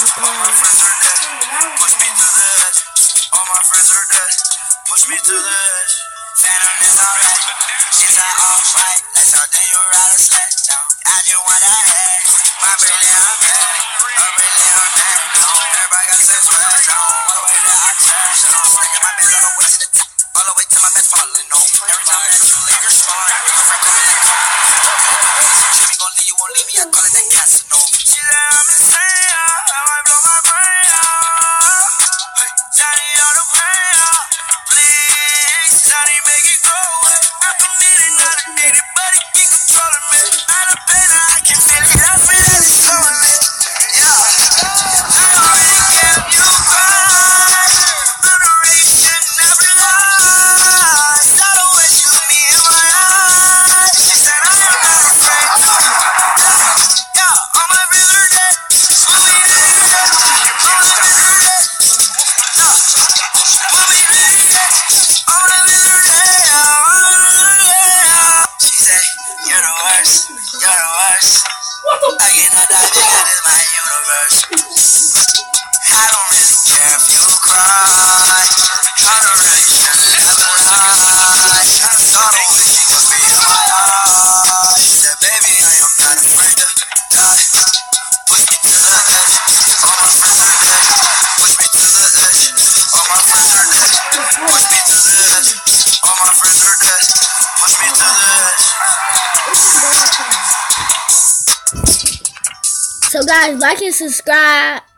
All my friends are dead. Push me to the edge. All my friends are dead. Push me to the edge. Phantom is alright. She's like alright. Like something you ride a sled down. I just want that head. My brain I'm bad. My brain I'm bad. Everybody got sense for that. All the way that I trash. Stacking my beds all the way to the top. All the way to my bed falling on. Every time that you leave your spot, my friend calling that car. She be gon' leave you, won't leave me. I call it that Casanova. She said I'm insane. I might blow my brain out. Hey, Johnny on the brain out. Please, Johnny make it go away. I don't need it, not a need it, but it keep controlling me. Out of pain, I can feel it. I feel that it's slowing me. Yeah, I don't really care if you cry. I'm the reason every lie. Saw the way you look me in my eyes. She said I am not afraid. Yeah, all my friends are dead. All my friends are dead. All my friends are dead. Yeah, all my friends are dead. All my friends are dead. She said, you're the worst. You're the worst. I get no doubt that is my universe. I don't really care if you cry. I don't really care if you lie. Saw the way she looked me in my eyes. She said, baby, I am not afraid to die. Push me to the edge. All my friends are dead. Push me to the edge. All my friends are dead. Push me to the edge. All my friends are dead. Push me to the edge. So guys, like and subscribe.